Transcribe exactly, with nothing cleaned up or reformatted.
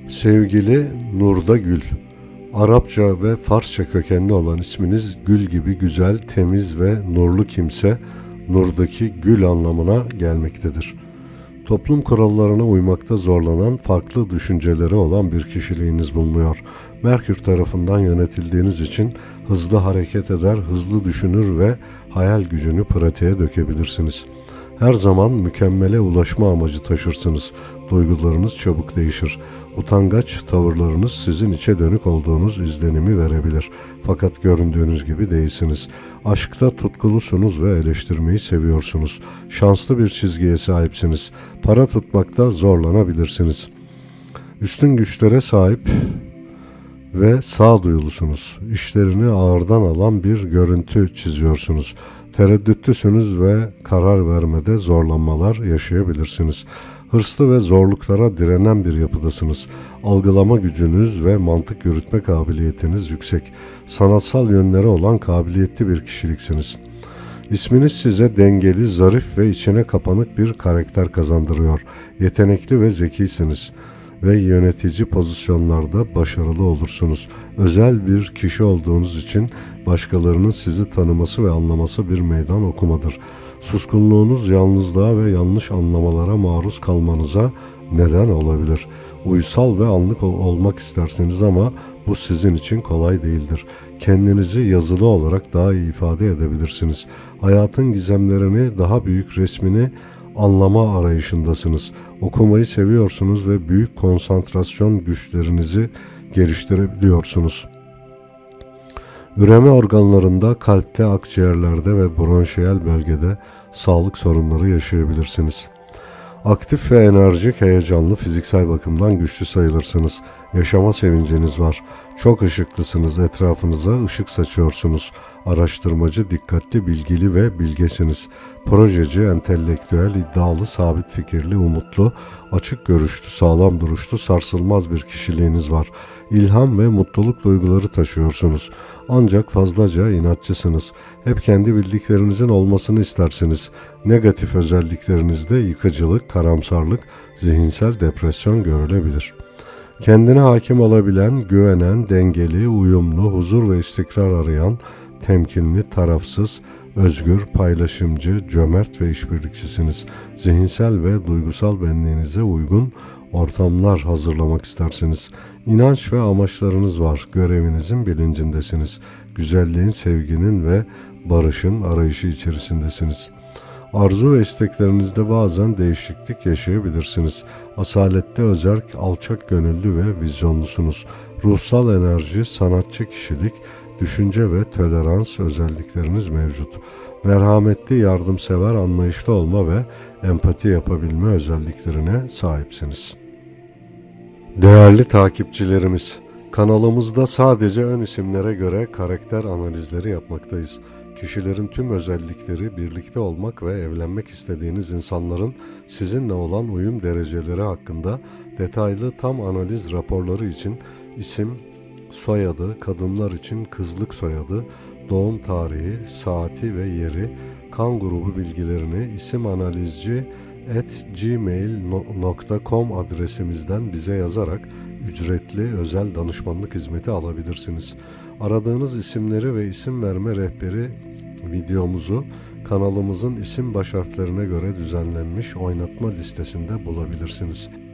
Sevgili Nurda Gül, Arapça ve Farsça kökenli olan isminiz gül gibi güzel, temiz ve nurlu kimse, nurdaki gül anlamına gelmektedir. Toplum kurallarına uymakta zorlanan, farklı düşünceleri olan bir kişiliğiniz bulunuyor. Merkür tarafından yönetildiğiniz için hızlı hareket eder, hızlı düşünür ve hayal gücünü pratiğe dökebilirsiniz. Her zaman mükemmele ulaşma amacı taşırsınız. Duygularınız çabuk değişir. Utangaç tavırlarınız sizin içe dönük olduğunuz izlenimi verebilir. Fakat göründüğünüz gibi değilsiniz. Aşkta tutkulusunuz ve eleştirmeyi seviyorsunuz. Şanslı bir çizgiye sahipsiniz. Para tutmakta zorlanabilirsiniz. Üstün güçlere sahip ve sağduyulusunuz. İşlerini ağırdan alan bir görüntü çiziyorsunuz. Tereddütlüsünüz ve karar vermede zorlanmalar yaşayabilirsiniz. Hırslı ve zorluklara direnen bir yapıdasınız. Algılama gücünüz ve mantık yürütme kabiliyetiniz yüksek. Sanatsal yönleri olan kabiliyetli bir kişiliksiniz. İsminiz size dengeli, zarif ve içine kapanık bir karakter kazandırıyor. Yetenekli ve zekisiniz ve yönetici pozisyonlarda başarılı olursunuz. Özel bir kişi olduğunuz için başkalarının sizi tanıması ve anlaması bir meydan okumadır. Suskunluğunuz yalnızlığa ve yanlış anlamalara maruz kalmanıza neden olabilir. Uysal ve anlık olmak istersiniz ama bu sizin için kolay değildir. Kendinizi yazılı olarak daha iyi ifade edebilirsiniz. Hayatın gizemlerini, daha büyük resmini anlama arayışındasınız. Okumayı seviyorsunuz ve büyük konsantrasyon güçlerinizi geliştirebiliyorsunuz. Üreme organlarında, kalpte, akciğerlerde ve bronşiyel bölgede sağlık sorunları yaşayabilirsiniz. Aktif ve enerjik, heyecanlı, fiziksel bakımdan güçlü sayılırsınız. Yaşama sevinciniz var. Çok ışıklısınız, etrafınıza ışık saçıyorsunuz. Araştırmacı, dikkatli, bilgili ve bilgesiniz. Projeci, entelektüel, iddialı, sabit fikirli, umutlu, açık görüşlü, sağlam duruşlu, sarsılmaz bir kişiliğiniz var. İlham ve mutluluk duyguları taşıyorsunuz. Ancak fazlaca inatçısınız. Hep kendi bildiklerinizin olmasını istersiniz. Negatif özelliklerinizde yıkıcılık, karamsarlık, zihinsel depresyon görülebilir. Kendine hakim olabilen, güvenen, dengeli, uyumlu, huzur ve istikrar arayan, temkinli, tarafsız, özgür, paylaşımcı, cömert ve işbirlikçisiniz. Zihinsel ve duygusal benliğinize uygun ortamlar hazırlamak istersiniz. İnanç ve amaçlarınız var. Görevinizin bilincindesiniz. Güzelliğin, sevginin ve barışın arayışı içerisindesiniz. Arzu ve isteklerinizde bazen değişiklik yaşayabilirsiniz. Asalette özerk, alçak gönüllü ve vizyonlusunuz. Ruhsal enerji, sanatçı kişilik, düşünce ve tolerans özellikleriniz mevcut. Merhametli, yardımsever, anlayışlı olma ve empati yapabilme özelliklerine sahipsiniz. Değerli takipçilerimiz, kanalımızda sadece ön isimlere göre karakter analizleri yapmaktayız. Kişilerin tüm özellikleri, birlikte olmak ve evlenmek istediğiniz insanların sizinle olan uyum dereceleri hakkında detaylı tam analiz raporları için isim, soyadı, kadınlar için kızlık soyadı, doğum tarihi, saati ve yeri, kan grubu bilgilerini isim analizci at gmail nokta com adresimizden bize yazarak ücretli özel danışmanlık hizmeti alabilirsiniz. Aradığınız isimleri ve isim verme rehberi videomuzu kanalımızın isim baş harflerine göre düzenlenmiş oynatma listesinde bulabilirsiniz.